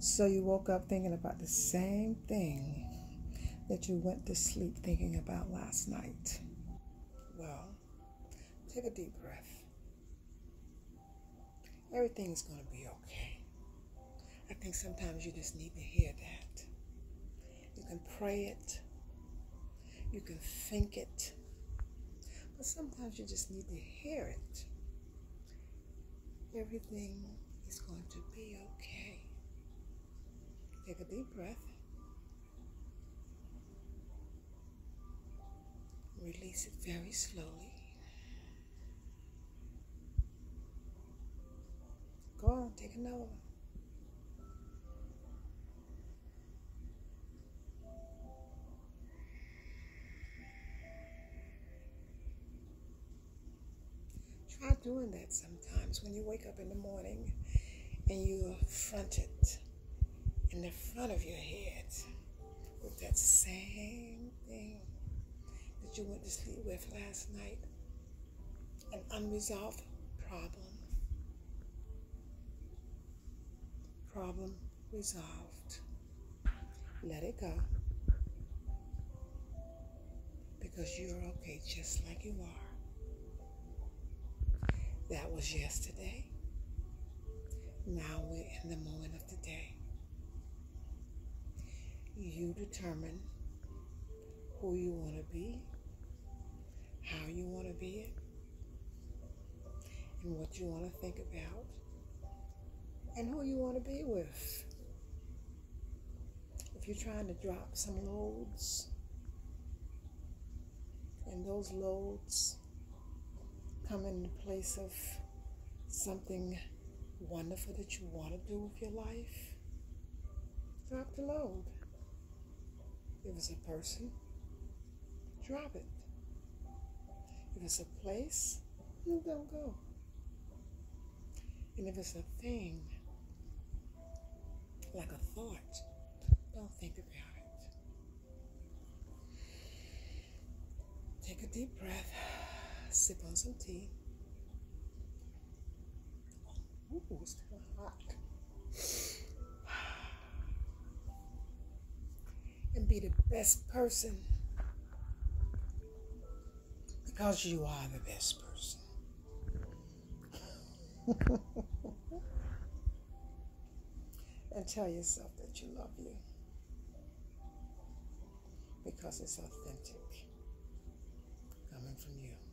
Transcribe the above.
So you woke up thinking about the same thing that you went to sleep thinking about last night. Well, take a deep breath. Everything's going to be okay. I think sometimes you just need to hear that. You can pray it. You can think it. But sometimes you just need to hear it. Everything is going to be okay. Take a deep breath. Release it very slowly. Go on, take another one. Try doing that sometimes when you wake up in the morning and you're fronted in the front of your head with that same thing that you went to sleep with last night, an unresolved problem. Problem resolved. Let it go, because you're okay just like you are. That was yesterday. Now we're in the moment of today. You determine who you want to be, how you want to be it, and what you want to think about, and who you want to be with. If you're trying to drop some loads, and those loads come in the place of something wonderful that you want to do with your life, drop the load. If it's a person, drop it. If it's a place, don't go. And if it's a thing, like a thought, don't think about it. Take a deep breath, sip on some tea. Ooh, it's kind of hot. And be the best person, because you are the best person. And tell yourself that you love you, because it's authentic coming from you.